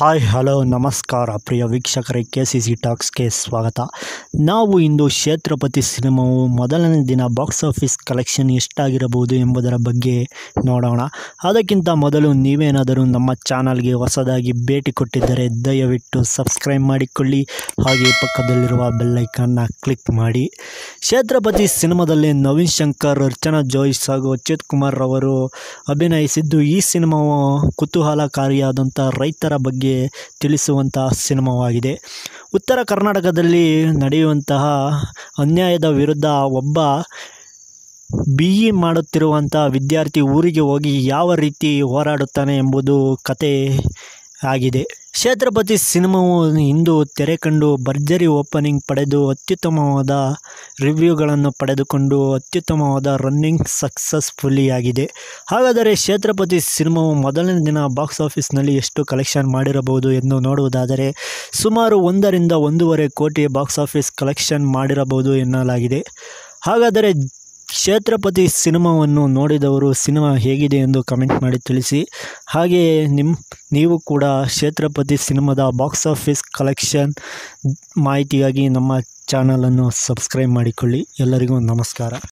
Hi hello ನಮಸ್ಕಾರ ಪ್ರಿಯ ವೀಕ್ಷಕರೇ, KCC ಟಾಕ್ಸ್ಗೆ ಸ್ವಾಗತ. ನಾವು ಇಂದು ಛತ್ರಪತಿ ಸಿನಿಮಾವು ಮೊದಲನೇ ದಿನ ಬಾಕ್ಸ್ ಆಫೀಸ್ ಕಲೆಕ್ಷನ್ ಎಷ್ಟಾಗಿರಬಹುದು ಎಂಬುದರ ಬಗ್ಗೆ ನೋಡೋಣ. ಅದಕ್ಕಿಂತ ಮೊದಲು ನೀವೇನಾದರೂ ನಮ್ಮ ಚಾನಲ್ಗೆ ಹೊಸದಾಗಿ ಭೇಟಿ ಕೊಟ್ಟಿದ್ದರೆ ದಯವಿಟ್ಟು ಸಬ್ಸ್ಕ್ರೈಬ್ ಮಾಡಿಕೊಳ್ಳಿ, ಹಾಗೆ ಪಕ್ಕದಲ್ಲಿರುವ ಬೆಲ್ಲೈಕನ್ನ ಕ್ಲಿಕ್ ಮಾಡಿ. ಛತ್ರಪತಿ ಸಿನಿಮಾದಲ್ಲಿ ನವೀನ್ ಶಂಕರ್, ಅರ್ಚನಾ ಜೋಯ್ಸ್ ಹಾಗೂ ಅಚ್ಯುತ್ ಕುಮಾರ್ ಅವರು ಅಭಿನಯಿಸಿದ್ದು ಈ ಸಿನಿಮಾವು ಕುತೂಹಲಕಾರಿಯಾದಂಥ ರೈತರ ಬಗ್ಗೆ ತಿಳಿಸುವಂತಹ ಸಿನಿಮಾವಾಗಿದೆ. ಉತ್ತರ ಕರ್ನಾಟಕದಲ್ಲಿ ನಡೆಯುವಂತಹ ಅನ್ಯಾಯದ ವಿರುದ್ಧ ಒಬ್ಬ BE ಮಾಡುತ್ತಿರುವಂಥ ವಿದ್ಯಾರ್ಥಿ ಊರಿಗೆ ಹೋಗಿ ಯಾವ ರೀತಿ ಹೋರಾಡುತ್ತಾನೆ ಎಂಬುದು ಕತೆ ಆಗಿದೆ. ಛತ್ರಪತಿ ಸಿನಿಮಾವು ಇಂದು ತೆರೆ ಕಂಡು ಭರ್ಜರಿ ಓಪನಿಂಗ್ ಪಡೆದು ಅತ್ಯುತ್ತಮವಾದ ರಿವ್ಯೂಗಳನ್ನು ಪಡೆದುಕೊಂಡು ಅತ್ಯುತ್ತಮವಾದ ರನ್ನಿಂಗ್ ಸಕ್ಸಸ್ಫುಲ್ಲಿ ಆಗಿದೆ. ಹಾಗಾದರೆ ಛತ್ರಪತಿ ಸಿನಿಮಾವು ಮೊದಲನೇ ದಿನ ಬಾಕ್ಸ್ ಆಫೀಸ್ನಲ್ಲಿ ಎಷ್ಟು ಕಲೆಕ್ಷನ್ ಮಾಡಿರಬಹುದು ಎಂದು ನೋಡುವುದಾದರೆ ಸುಮಾರು 1 ರಿಂದ 1.5 ಕೋಟಿ ಬಾಕ್ಸ್ ಆಫೀಸ್ ಕಲೆಕ್ಷನ್ ಮಾಡಿರಬಹುದು ಎನ್ನಲಾಗಿದೆ. ಹಾಗಾದರೆ ಛತ್ರಪತಿ ಸಿನಿಮಾವನ್ನು ನೋಡಿದವರು ಸಿನಿಮಾ ಹೇಗಿದೆ ಎಂದು ಕಮೆಂಟ್ ಮಾಡಿ ತಿಳಿಸಿ. ಹಾಗೆಯೇ ನೀವು ಕೂಡ ಛತ್ರಪತಿ ಸಿನಿಮಾದ ಬಾಕ್ಸ್ ಆಫೀಸ್ ಕಲೆಕ್ಷನ್ ಮಾಹಿತಿಗಾಗಿ ನಮ್ಮ ಚಾನಲನ್ನು ಸಬ್ಸ್ಕ್ರೈಬ್ ಮಾಡಿಕೊಳ್ಳಿ. ಎಲ್ಲರಿಗೂ ನಮಸ್ಕಾರ.